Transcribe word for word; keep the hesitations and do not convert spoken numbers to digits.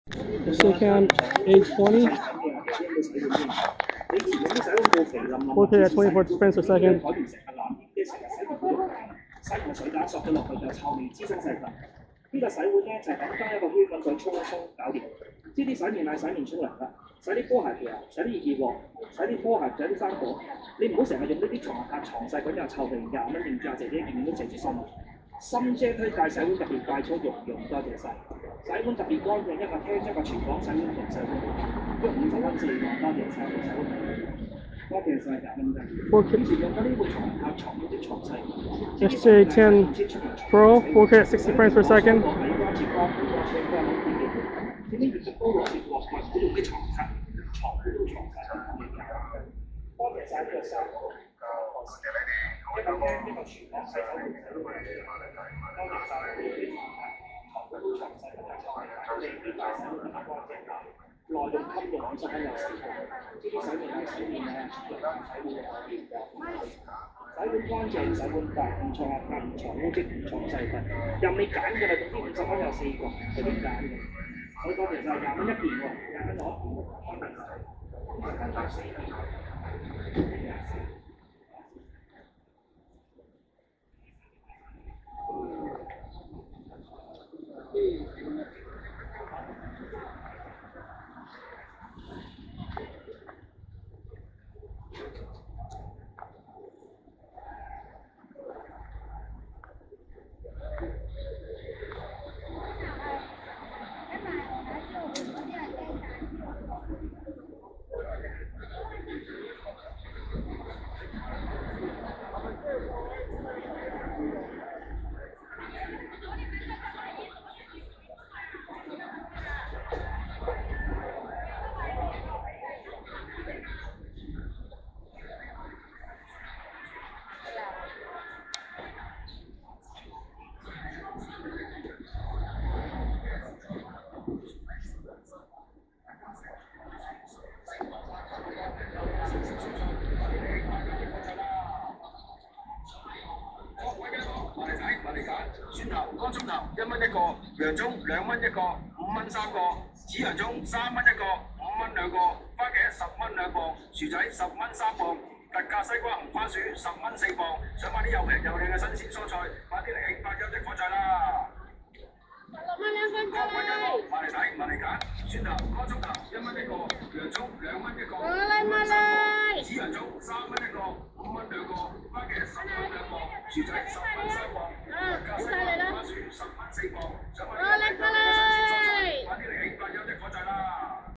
Second, eight twenty. four K at twenty-four frames per second. 洗完水架索咗落去就臭味滋生細菌。呢、個洗碗咧就係簡單一個虛粉水沖一沖搞掂。呢啲洗面奶、洗面沖涼啦，洗啲波鞋皮啊，洗啲熱熱鑊，洗啲拖鞋，洗啲生果。你唔好成日用呢啲床下床細菌又臭味，廿蚊定價姐姐件件都謝住心啊！心姐推介洗碗特別快速用用，多謝晒。洗碗特別乾淨，一個廳一個廚房洗碗同洗碗，用五十蚊四個，多謝晒。洗碗。多謝晒廿蚊啫。 four K 以前用嗰啲會床下床嗰啲床細。 S J ten Pro, four K at sixty frames per second. 點解越嚟多攞住落去嗰度啲床曬，床嗰度床曬多謝晒呢個收。一個廳一個廚房洗手盆洗都係多謝晒呢啲床嗰度床細同埋床你啲大洗碗得乾淨，內用襟用五十蚊有四個，呢啲洗面奶洗面啊，洗碗洗碗可以洗碗乾淨，洗碗白，唔錯啊，唔藏污跡，唔藏細菌，任你揀㗎啦，總之五十蚊有四個，佢點揀嘅？好多謝晒，廿蚊一件喎，廿蚊攞，乾淨晒，五十蚊有四件。 蒜頭乾葱頭一蚊一個，洋葱兩蚊一個，五蚊三個，紫洋葱三蚊一個，五蚊兩個，番茄十蚊兩磅，薯仔十蚊三磅，特價西瓜紅番薯十蚊四磅。想買啲又平又靚嘅新鮮蔬菜，快啲嚟慶發優質果菜啦！ 六蚊兩分鐘。 買嚟睇，買嚟揀，蒜頭乾葱頭一蚊一個，洋葱兩蚊一個， 我嚟買嚟。 紫洋葱三蚊一個，五蚊兩個，番茄十蚊兩磅，薯仔十蚊三磅。 啊，好晒你啦！ 十蚊四磅，想買我嚟，我嚟。 快啲嚟！